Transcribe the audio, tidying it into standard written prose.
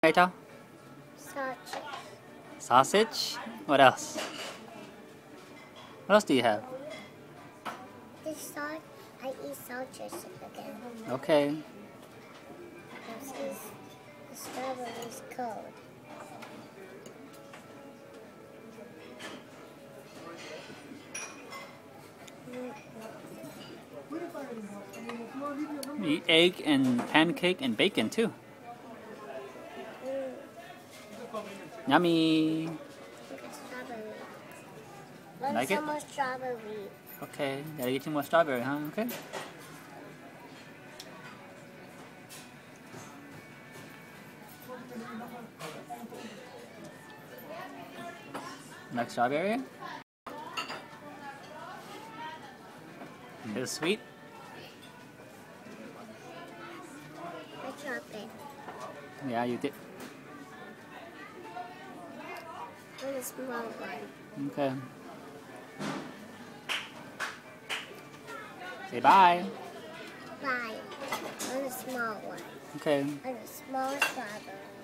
Later? Sausage. Sausage? What else? What else do you have? This sauce, I eat sausage again. Okay. This is the strawberries cold. You eat egg and pancake and bacon too. Yummy. Look at strawberry. Like Some it? more strawberry. Okay, gotta get you more strawberry, huh? Okay. Like strawberry? Is it sweet? I chop it. Yeah, you did. And a small one. Okay. Say bye. Bye. And a small one. Okay. And a small strawberry.